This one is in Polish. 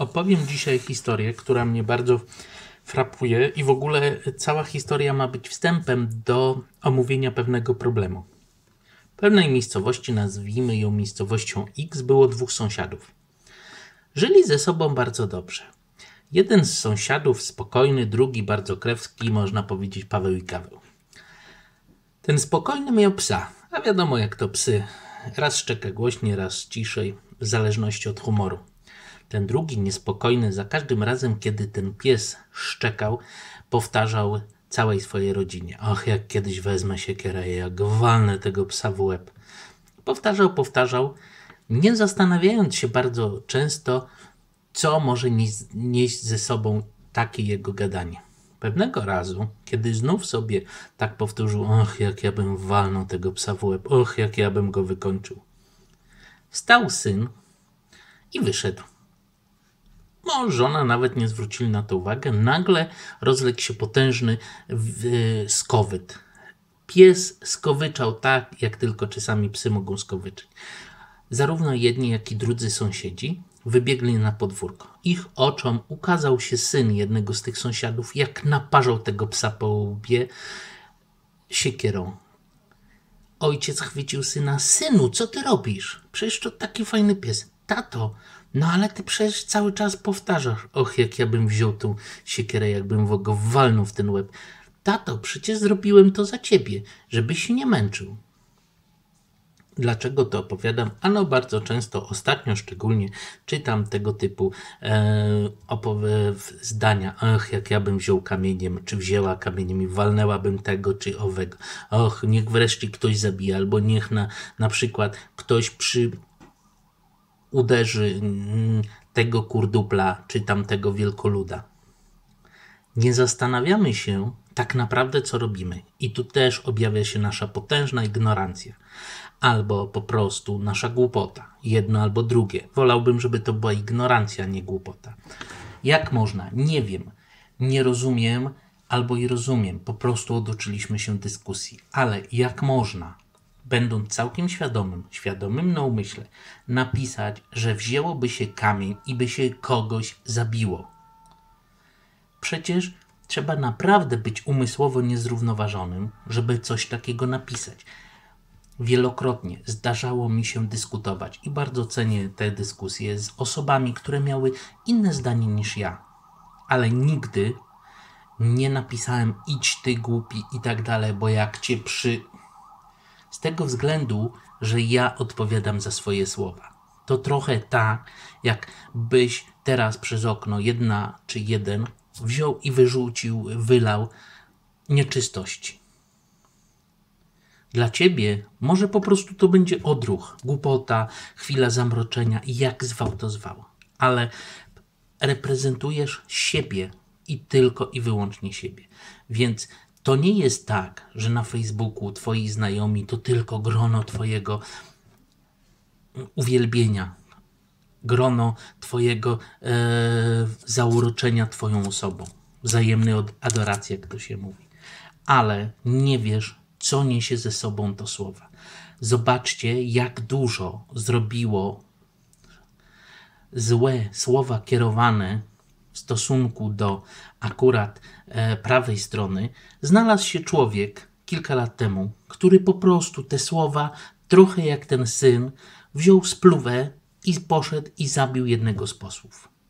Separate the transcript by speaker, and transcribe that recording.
Speaker 1: Opowiem dzisiaj historię, która mnie bardzo frapuje i w ogóle cała historia ma być wstępem do omówienia pewnego problemu. W pewnej miejscowości, nazwijmy ją miejscowością X, było dwóch sąsiadów. Żyli ze sobą bardzo dobrze. Jeden z sąsiadów spokojny, drugi bardzo krewski, można powiedzieć Paweł i Kaweł. Ten spokojny miał psa, a wiadomo jak to psy. Raz szczeka głośniej, raz ciszej, w zależności od humoru. Ten drugi, niespokojny, za każdym razem, kiedy ten pies szczekał, powtarzał całej swojej rodzinie: och, jak kiedyś wezmę siekierę, jak walnę tego psa w łeb. Powtarzał, nie zastanawiając się bardzo często, co może nieść ze sobą takie jego gadanie. Pewnego razu, kiedy znów sobie tak powtórzył: och, jak ja bym walnął tego psa w łeb, och, jak ja bym go wykończył. Wstał syn i wyszedł. Żona nawet nie zwrócili na to uwagę. Nagle rozległ się potężny skowyt. Pies skowyczał tak, jak tylko czasami psy mogą skowyczeć. Zarówno jedni, jak i drudzy sąsiedzi wybiegli na podwórko. Ich oczom ukazał się syn jednego z tych sąsiadów, jak naparzał tego psa po łbie siekierą. Ojciec chwycił syna: synu, co ty robisz? Przecież to taki fajny pies. Tato, no ale ty przecież cały czas powtarzasz: och, jak ja bym wziął tą siekierę, jakbym go walnął w ten łeb. Tato, przecież zrobiłem to za ciebie, żebyś się nie męczył. Dlaczego to opowiadam? Ano bardzo często, ostatnio szczególnie, czytam tego typu zdania. Och, jak ja bym wziął kamieniem, czy wzięła kamieniem i walnęłabym tego czy owego. Och, niech wreszcie ktoś zabije, albo niech na przykład ktoś uderzy tego kurdupla, czy tamtego wielkoluda. Nie zastanawiamy się tak naprawdę, co robimy. I tu też objawia się nasza potężna ignorancja. Albo po prostu nasza głupota. Jedno albo drugie. Wolałbym, żeby to była ignorancja, a nie głupota. Jak można? Nie wiem. Nie rozumiem, albo i rozumiem. Po prostu oduczyliśmy się dyskusji. Ale jak można, będąc całkiem świadomym na umyśle, napisać, że wzięłoby się kamień i by się kogoś zabiło? Przecież trzeba naprawdę być umysłowo niezrównoważonym, żeby coś takiego napisać. Wielokrotnie zdarzało mi się dyskutować i bardzo cenię te dyskusje z osobami, które miały inne zdanie niż ja. Ale nigdy nie napisałem: idź ty głupi i tak dalej, bo jak cię Z tego względu, że ja odpowiadam za swoje słowa. To trochę tak, jakbyś teraz przez okno jedna czy jeden wziął i wylał nieczystości. Dla ciebie może po prostu to będzie odruch, głupota, chwila zamroczenia i jak zwał to zwał. Ale reprezentujesz siebie i tylko i wyłącznie siebie. Więc to nie jest tak, że na Facebooku twoi znajomi to tylko grono twojego uwielbienia, grono twojego zauroczenia twoją osobą, wzajemnej adoracji, jak to się mówi. Ale nie wiesz, co niesie ze sobą to słowa. Zobaczcie, jak dużo zrobiło złe słowa kierowane w stosunku do akurat prawej strony. Znalazł się człowiek kilka lat temu, który po prostu te słowa, trochę jak ten syn, wziął spluwę i poszedł i zabił jednego z posłów.